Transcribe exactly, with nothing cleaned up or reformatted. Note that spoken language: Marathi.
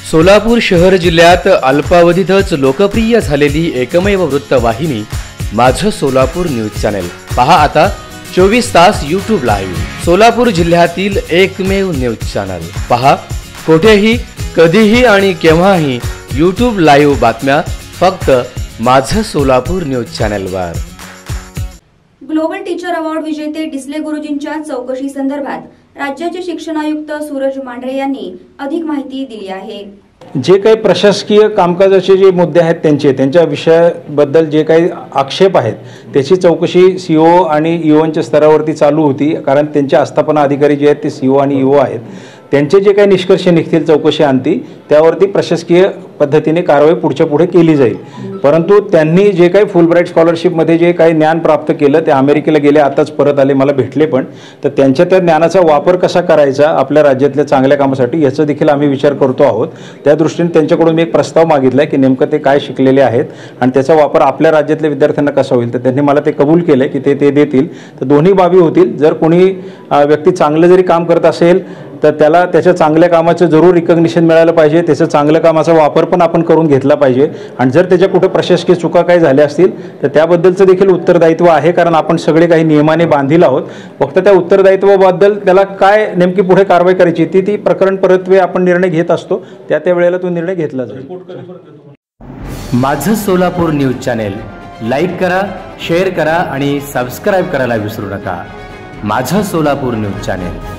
सोलापूर शहर जिल्ह्यात अल्पावधीतच लोकप्रिय झालेली एकमेव वृत्तवाहिनी माझं सोलापूर न्यूज चॅनल पहा आता चोवीस तास यूट्यूब लाईव्ह। सोलापूर जिल्ह्यातील एकमेव न्यूज चॅनल पहा कोठेही कधीही आणि केव्हाही यूट्यूब लाईव्ह बातम्या फक्त माझं सोलापूर न्यूज चॅनलवर। ग्लोबल टीचर अवॉर्ड विजेते डिसले गुरुजींच्या चौकशी संदर्भात राज्याचे शिक्षण आयुक्त सूरज मांढरे यांनी अधिक माहिती दिली आहे। जे काही प्रशासकीय कामकाजाचे जे मुद्दे आहेत त्यांचे त्यांच्या विषयाबद्दल जे काही आक्षेप आहेत त्याची चौकशी सीओ आणि ईओच्या स्तरावरती चालू होती, कारण त्यांचे आस्थापना अधिकारी जे आहेत ते सीओ आणि ईओ आहेत। त्यांचे जे काही निष्कर्ष निघतील चौकशी आणती त्यावरती प्रशासकीय पद्धतीने कारवाई पुढच्या पुढे केली जाईल। परंतु त्यांनी जे काही फुलब्राईट स्कॉलरशिपमध्ये जे काही ज्ञान प्राप्त केलं ते अमेरिकेला गेले, आताच परत आले, मला भेटले पण, तर त्यांच्या त्या ज्ञानाचा वापर कसा करायचा आपल्या राज्यातल्या चांगल्या कामासाठी याचा देखील आम्ही विचार करतो आहोत। त्या दृष्टीने त्यांच्याकडून मी एक प्रस्ताव मागितला की नेमकं ते काय शिकलेले आहेत आणि त्याचा वापर आपल्या राज्यातल्या विद्यार्थ्यांना कसा होईल, तर त्यांनी मला ते कबूल केले की ते ते देतील। तर दोन्ही बाबी होतील। जर कोणी व्यक्ती चांगलं जरी काम करत असेल तर त्याला त्याच्या चांगल्या कामाचं जरूर रिकॉग्निशन मिळालं पाहिजे, त्याचं चांगल्या कामाचा वापर पण आपण करून घेतला पाहिजे। आणि जर त्याच्या कुठे प्रशासकीय चुका काही झाल्या असतील तर त्याबद्दलचं देखील उत्तरदायित्व आहे, कारण आपण सगळे काही नियमाने बांधील आहोत। फक्त त्या उत्तरदायित्वाबद्दल त्याला काय नेमकी पुढे कारवाई करायची ती ती प्रकरण परत्वे आपण निर्णय घेत असतो, त्या त्या वेळेला तो निर्णय घेतला जाईल। माझं सोलापूर न्यूज चॅनेल लाईक करा, शेअर करा आणि सबस्क्राईब करायला विसरू नका। माझं सोलापूर न्यूज चॅनेल।